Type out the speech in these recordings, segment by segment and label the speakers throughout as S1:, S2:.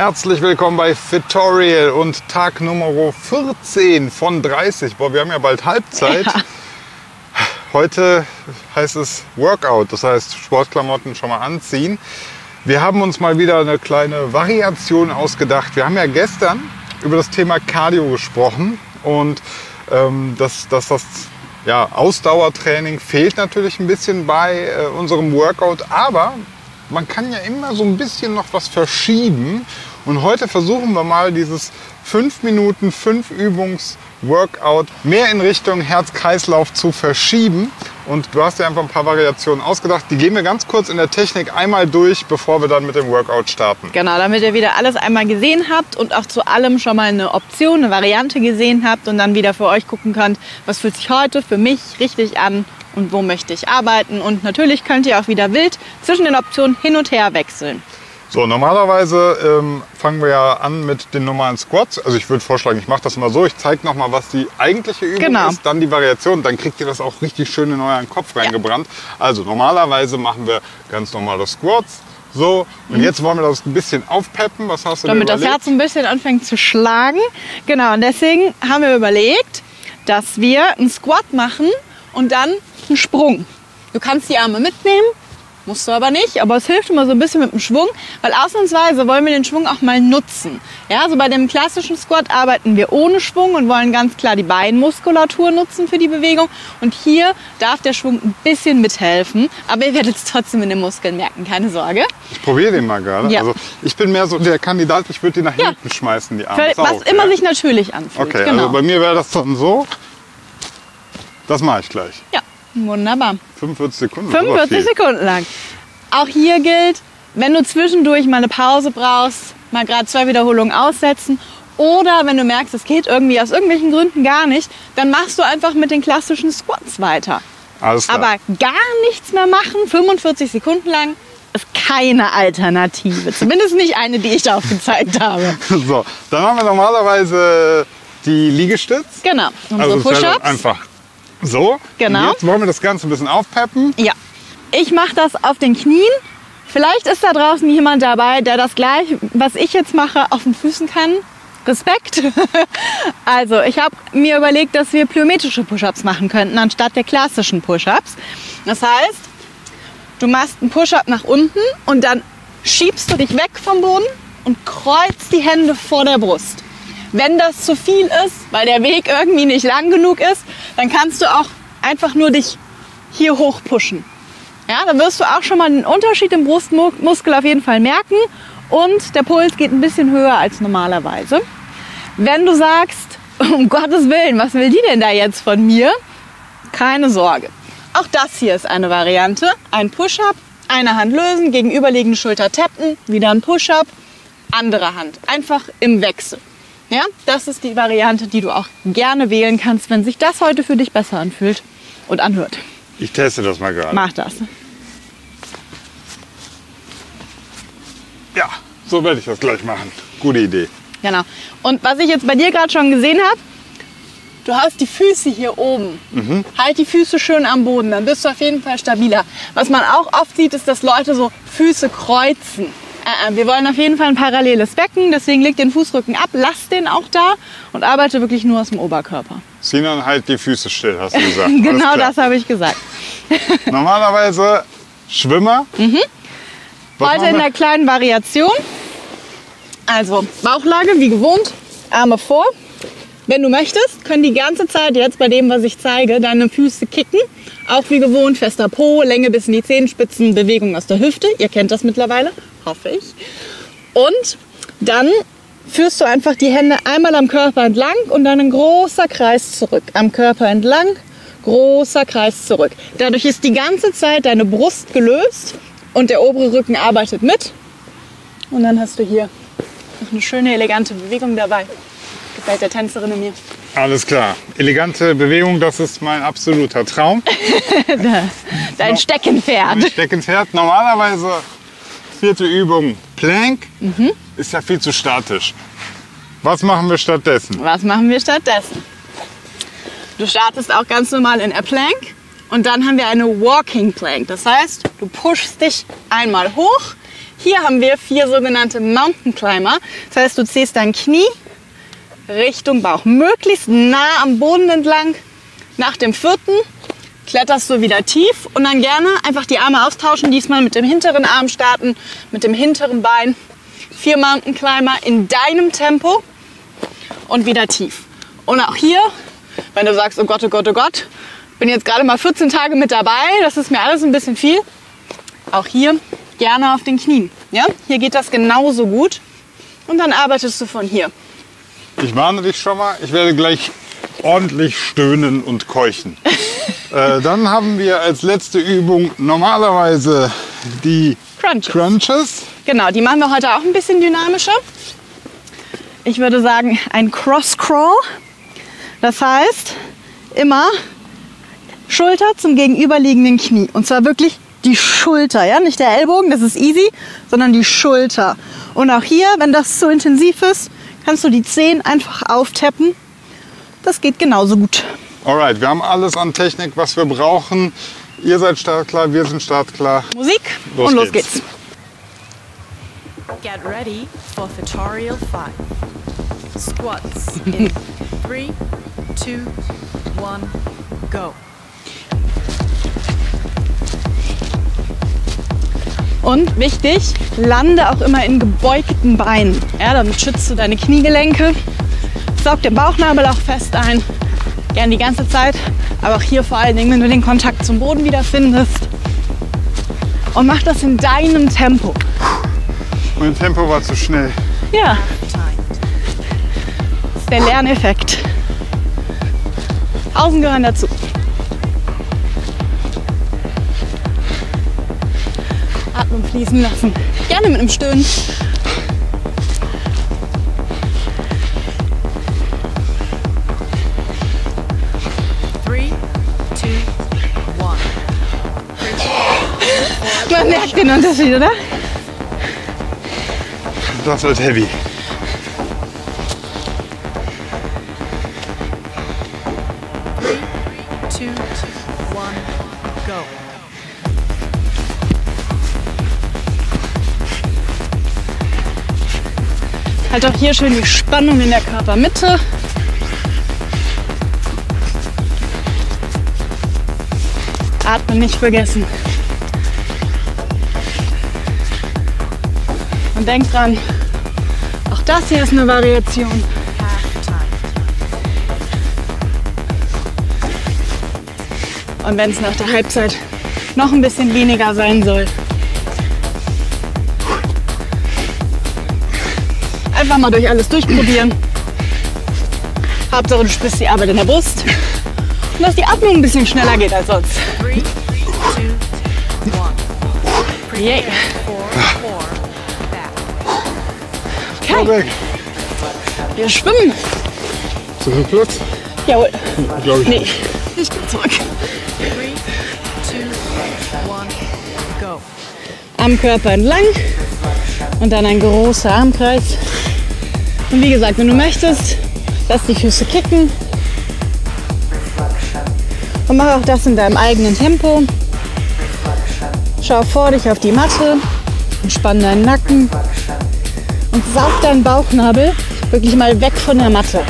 S1: Herzlich willkommen bei Fittorial und Tag Nummer 14 von 30. Boah, wir haben ja bald Halbzeit. Ja. Heute heißt es Workout, das heißt Sportklamotten schon mal anziehen. Wir haben uns mal wieder eine kleine Variation ausgedacht. Wir haben ja gestern über das Thema Cardio gesprochen und das Ausdauertraining fehlt natürlich ein bisschen bei unserem Workout, aber man kann ja immer so ein bisschen noch was verschieben. Und heute versuchen wir mal dieses 5 Minuten, 5 Übungs-Workout mehr in Richtung Herz-Kreislauf zu verschieben. Und du hast dir einfach ein paar Variationen ausgedacht. Die gehen wir ganz kurz in der Technik einmal durch, bevor wir dann mit dem Workout starten.
S2: Genau, damit ihr wieder alles einmal gesehen habt und auch zu allem schon mal eine Option, eine Variante gesehen habt und dann wieder für euch gucken könnt, was fühlt sich heute für mich richtig an und wo möchte ich arbeiten. Und natürlich könnt ihr auch wieder wild zwischen den Optionen hin und her wechseln.
S1: So, normalerweise fangen wir ja an mit den normalen Squats. Also ich würde vorschlagen, ich mache das immer so. Ich zeige nochmal, was die eigentliche Übung ist, dann die Variation. Dann kriegt ihr das auch richtig schön in euren Kopf reingebrannt. Ja. Also normalerweise machen wir ganz normale Squats. So, und jetzt wollen wir das ein bisschen aufpeppen. Was hast du denn überlegt?
S2: Damit das Herz ein bisschen anfängt zu schlagen. Genau, und deswegen haben wir überlegt, dass wir einen Squat machen und dann einen Sprung. Du kannst die Arme mitnehmen. Musst du aber nicht, aber es hilft immer so ein bisschen mit dem Schwung, weil ausnahmsweise wollen wir den Schwung auch mal nutzen. Ja, also bei dem klassischen Squat arbeiten wir ohne Schwung und wollen ganz klar die Beinmuskulatur nutzen für die Bewegung. Und hier darf der Schwung ein bisschen mithelfen, aber ihr werdet es trotzdem in den Muskeln merken, keine Sorge.
S1: Ich probiere den mal gerade. Ja. Also ich bin mehr so der Kandidat, ich würde die nach hinten schmeißen, die Arme.
S2: Was immer sich natürlich anfühlt.
S1: Okay, genau. Also bei mir wäre das dann so. Das mache ich gleich.
S2: Ja. Wunderbar.
S1: 45 Sekunden.
S2: 45 Sekunden lang. Auch hier gilt, wenn du zwischendurch mal eine Pause brauchst, mal gerade 2 Wiederholungen aussetzen oder wenn du merkst, es geht irgendwie aus irgendwelchen Gründen gar nicht, dann machst du einfach mit den klassischen Squats weiter.
S1: Alles klar.
S2: Aber gar nichts mehr machen, 45 Sekunden lang, ist keine Alternative. Zumindest nicht eine, die ich da aufgezeigt habe.
S1: So, dann haben wir normalerweise die Liegestütz.
S2: Genau, unsere
S1: also
S2: Push-Ups.
S1: Einfach so,
S2: genau.
S1: Und jetzt wollen wir das Ganze ein bisschen aufpeppen.
S2: Ja, ich mache das auf den Knien. Vielleicht ist da draußen jemand dabei, der das gleich, was ich jetzt mache, auf den Füßen kann. Respekt. Also ich habe mir überlegt, dass wir plyometrische Push-Ups machen könnten, anstatt der klassischen Push-Ups. Das heißt, du machst einen Push-Up nach unten und dann schiebst du dich weg vom Boden und kreuzt die Hände vor der Brust. Wenn das zu viel ist, weil der Weg irgendwie nicht lang genug ist, dann kannst du auch einfach nur dich hier hoch pushen. Ja, dann wirst du auch schon mal den Unterschied im Brustmuskel auf jeden Fall merken und der Puls geht ein bisschen höher als normalerweise. Wenn du sagst, um Gottes Willen, was will die denn da jetzt von mir? Keine Sorge. Auch das hier ist eine Variante. Ein Push-Up, eine Hand lösen, gegenüberliegende Schulter tappen, wieder ein Push-Up, andere Hand. Einfach im Wechsel. Ja, das ist die Variante, die du auch gerne wählen kannst, wenn sich das heute für dich besser anfühlt und anhört.
S1: Ich teste das mal gerade.
S2: Mach das.
S1: Ja, so werde ich das gleich machen. Gute Idee.
S2: Genau. Und was ich jetzt bei dir gerade schon gesehen habe, du hast die Füße hier oben. Halt die Füße schön am Boden, dann bist du auf jeden Fall stabiler. Was man auch oft sieht, ist, dass Leute so Füße kreuzen. Wir wollen auf jeden Fall ein paralleles Becken, deswegen leg den Fußrücken ab, lass den auch da und arbeite wirklich nur aus dem Oberkörper.
S1: Sinan, halt die Füße still, hast du gesagt.
S2: Genau das habe ich gesagt.
S1: Normalerweise Schwimmer.
S2: Heute in der kleinen Variation. Also Bauchlage wie gewohnt, Arme vor. Wenn du möchtest, können die ganze Zeit jetzt bei dem, was ich zeige, deine Füße kicken. Auch wie gewohnt, fester Po, Länge bis in die Zehenspitzen, Bewegung aus der Hüfte. Ihr kennt das mittlerweile, hoffe ich. Und dann führst du einfach die Hände einmal am Körper entlang und dann ein großer Kreis zurück. Am Körper entlang, großer Kreis zurück. Dadurch ist die ganze Zeit deine Brust gelöst und der obere Rücken arbeitet mit. Und dann hast du hier noch eine schöne, elegante Bewegung dabei. Gefällt der Tänzerin in mir.
S1: Alles klar. Elegante Bewegung, das ist mein absoluter Traum.
S2: Dein Steckenpferd.
S1: Mein Steckenpferd. Normalerweise 4. Übung Plank. Ist ja viel zu statisch. Was machen wir stattdessen?
S2: Du startest auch ganz normal in a Plank und dann haben wir eine Walking Plank. Das heißt, du pushst dich einmal hoch. Hier haben wir 4 sogenannte Mountain Climber. Das heißt, du ziehst dein Knie Richtung Bauch, möglichst nah am Boden entlang. Nach dem 4. kletterst du wieder tief und dann gerne einfach die Arme austauschen. Diesmal mit dem hinteren Arm starten, mit dem hinteren Bein. 4 Mountain Climber in deinem Tempo und wieder tief. Und auch hier, wenn du sagst, oh Gott, bin jetzt gerade mal 14 Tage mit dabei, das ist mir alles ein bisschen viel. Auch hier gerne auf den Knien. Ja? Hier geht das genauso gut. Und dann arbeitest du von hier.
S1: Ich warne dich schon mal, ich werde gleich ordentlich stöhnen und keuchen. Dann haben wir als letzte Übung normalerweise die Crunches.
S2: Genau, die machen wir heute auch ein bisschen dynamischer. Ich würde sagen, ein Cross-Crawl. Das heißt, immer Schulter zum gegenüberliegenden Knie. Und zwar wirklich die Schulter, ja? Nicht der Ellbogen, das ist easy, sondern die Schulter. Und auch hier, wenn das zu intensiv ist, kannst du die Zehen einfach auftappen. Das geht genauso gut.
S1: Alright, wir haben alles an Technik, was wir brauchen. Ihr seid startklar, wir sind startklar.
S2: Musik und los geht's.
S3: Get ready for Tutorial 5. Squats in 3, 2, 1, go.
S2: Und wichtig, lande auch immer in gebeugten Beinen. Ja, damit schützt du deine Kniegelenke. Saug den Bauchnabel auch fest ein. Gern die ganze Zeit, aber auch hier vor allen Dingen, wenn du den Kontakt zum Boden wiederfindest. Und mach das in deinem Tempo.
S1: Mein Tempo war zu schnell.
S2: Ja, das ist der Lerneffekt. Pausen gehören dazu. Atmung fließen lassen. Gerne mit einem Stöhnen. Man merkt den Unterschied, oder?
S1: Das wird heavy.
S2: Halt auch hier schön die Spannung in der Körpermitte. Atmen nicht vergessen. Und denk dran, auch das hier ist eine Variation. Und wenn es nach der Halbzeit noch ein bisschen weniger sein soll, einfach mal durch alles durchprobieren. Hauptsache du spürst die Arbeit in der Brust und dass die Atmung ein bisschen schneller geht als sonst.
S3: 3, 2, 1.
S2: Yeah.
S1: Okay.
S2: Wir schwimmen.
S1: Zurückplatz?
S2: Jawohl.
S1: Glaube ich.
S2: Nee, ich gehe zurück.
S3: 3, 2, 1, go.
S2: Am Körper entlang und dann ein großer Armkreis. Und wie gesagt, wenn du möchtest, lass die Füße kicken. Und mach auch das in deinem eigenen Tempo. Schau vor dich auf die Matte, entspann deinen Nacken und saug deinen Bauchnabel wirklich mal weg von der Matte.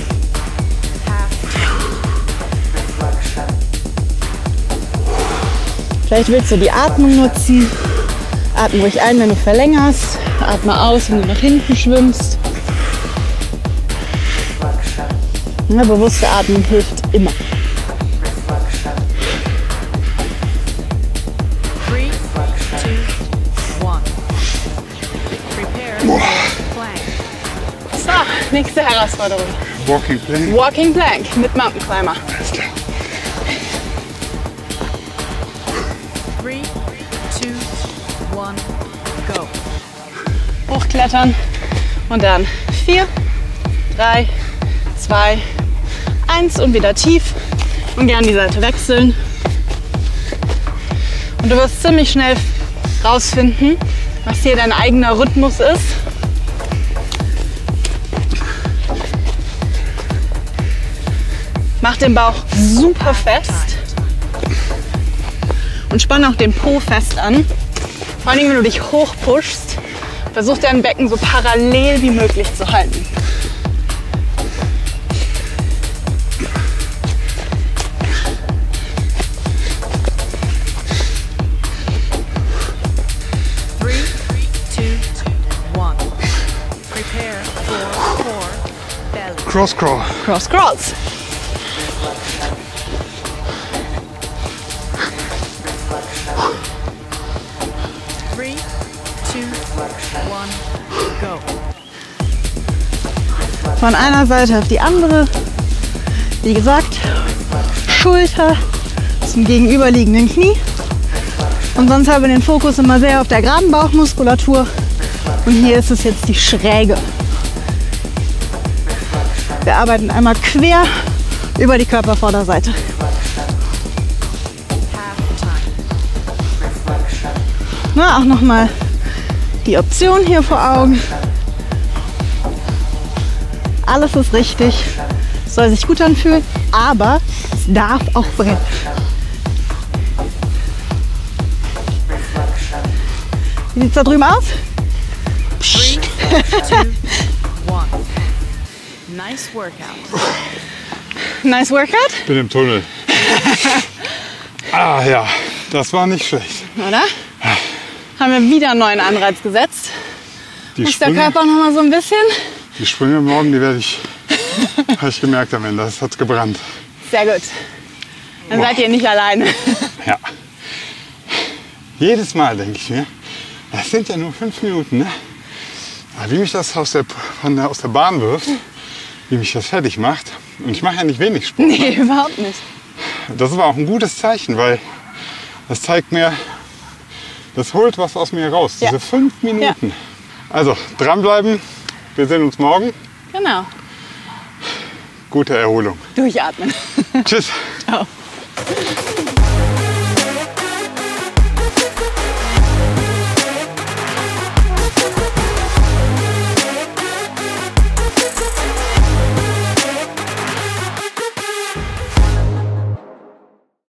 S2: Vielleicht willst du die Atmung nutzen. Atme ruhig ein, wenn du verlängerst. Atme aus, wenn du nach hinten schwimmst. Ja, bewusste Atmung hilft immer.
S3: 3, 2, 1. Prepare for plank.
S2: So, nächste Herausforderung.
S1: Walking Plank.
S2: Walking Plank mit Mountain Climber.
S1: Alles klar.
S3: 3, 2, 1, go.
S2: Hochklettern und dann 4, 3, 2, 1 und wieder tief und gern die Seite wechseln. Und du wirst ziemlich schnell rausfinden, was hier dein eigener Rhythmus ist. Mach den Bauch super fest und spann auch den Po fest an. Vor allem, wenn du dich hochpushst, versuch dein Becken so parallel wie möglich zu halten.
S3: Three, two, one. Prepare for core belly.
S1: Cross Crawl.
S2: Cross Crawls.
S3: Three, two, one, go.
S2: Von einer Seite auf die andere. Wie gesagt, Schulter zum gegenüberliegenden Knie. Und sonst haben wir den Fokus immer sehr auf der geraden Bauchmuskulatur. Und hier ist es jetzt die Schräge. Wir arbeiten einmal quer über die Körpervorderseite.
S3: Half time.
S2: Na, auch nochmal die Option hier vor Augen. Alles ist richtig, soll sich gut anfühlen, aber es darf auch brennen. Wie sieht es da drüben aus?
S3: Three, two, one. Nice workout.
S2: Nice workout,
S1: Bin im Tunnel. Ah ja, das war nicht schlecht.
S2: oder? Haben wir wieder einen neuen Anreiz gesetzt.
S1: Die
S2: Muss der
S1: Sprünge,
S2: Körper noch mal so ein bisschen.
S1: die Sprünge morgen, die werde ich, habe ich gemerkt am Ende, das hat gebrannt.
S2: Sehr gut. Dann seid ihr nicht alleine.
S1: Ja. Jedes Mal denke ich mir, das sind ja nur 5 Minuten, ne? Aber wie mich das aus der Bahn wirft, wie mich das fertig macht. Und ich mache ja nicht wenig Sport.
S2: Nee, überhaupt nicht.
S1: Das ist aber auch ein gutes Zeichen, weil das zeigt mir, das holt was aus mir raus.
S2: Ja.
S1: Diese 5 Minuten. Also dranbleiben. Wir sehen uns morgen.
S2: Genau.
S1: Gute Erholung.
S2: Durchatmen.
S1: Tschüss.
S2: Ciao.